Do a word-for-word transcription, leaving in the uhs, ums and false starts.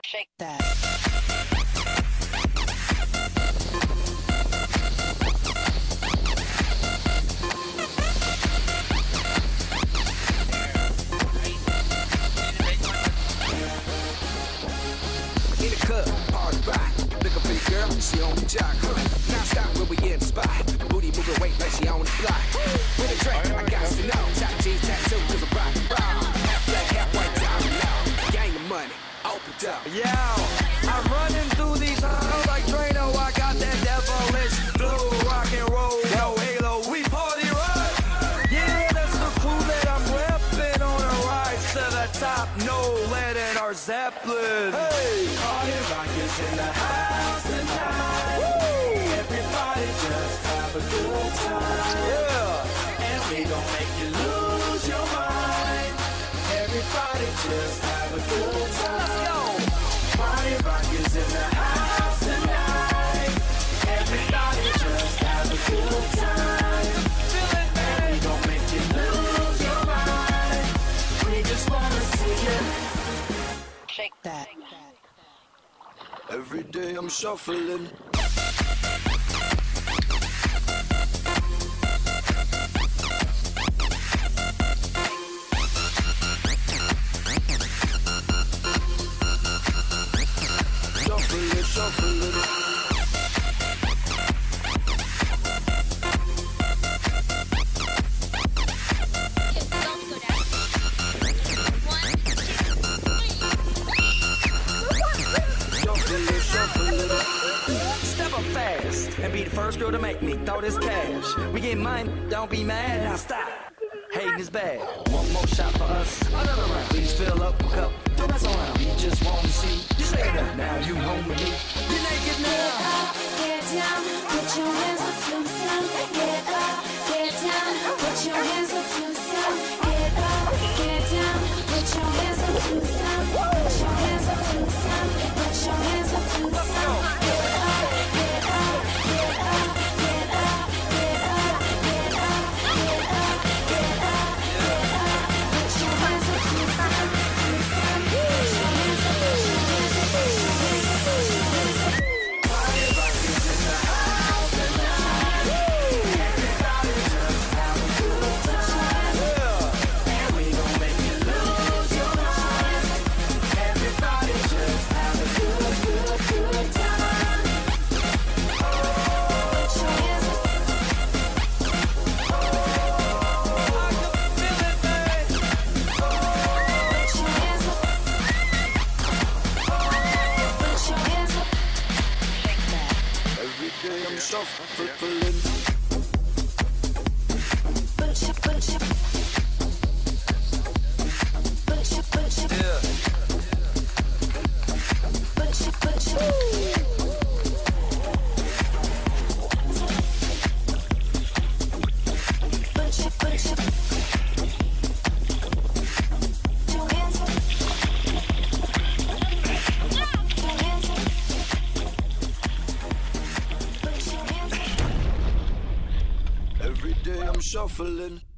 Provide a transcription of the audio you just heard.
Shake that. In the club, hard rock. Look up in the girl, she on the jock. Huh. Now stop when we in the spot. Booty moving weight like she on the fly. With a drink, I got to know. Top jeans tattoo, cause I'm rock and roll. Half black, half white, diamond now. Gang of money, open up. Yo, I'm running through these halls like Drano. I got that devilish flow, rock and roll. Yo, Halo, we party rock. Yeah, that's the crew that I'm repping on a rise to the top. No lead in our Zeppelin. Hey, Party rock is in the house tonight. Woo! Everybody just have a good time. yeah. And we gon' make you lose your mind. Everybody just have a good time. Let's go. Party rock is in the house tonight. Everybody just have a good time. And we gon' make you lose your mind. We just wanna see you. Shake that. Every day I'm shuffling. Shuffling, shuffling. Shuffling, shuffling. Step up fast and be the first girl to make me throw this cash. We get mine, don't be mad, now stop. Hating is bad. One more shot for us, another round. Please fill up a cup, don't mess around. We just want to see you say that now. You home with me, you naked now. Get down, put your hands up to the sun. Get up, get down, put your hands up to the sun. Get up, get down, put your hands up to the sun. Put your hands up to the sun. Put your hands up to the sun. Get up, get up, get up, get up, get up, get up, get up, get up, get up. Put your hands up to the sun, to the sun. Put your hands up, put your hands up, put your hands up, put your hands up. Party rock is in the house tonight. Everybody just have a good time. And we gon' make you lose your mind. Everybody just have a good, good, good time. Put your hands up. Put your hands up. Put your hands up. Shake that. Every day I'm shuffling. Put your, put your, put your, put your, Yeah. put your, put your. Put your, put your. Put your hands up. Put your hands up. Put your hands up. Every day I'm shuffling.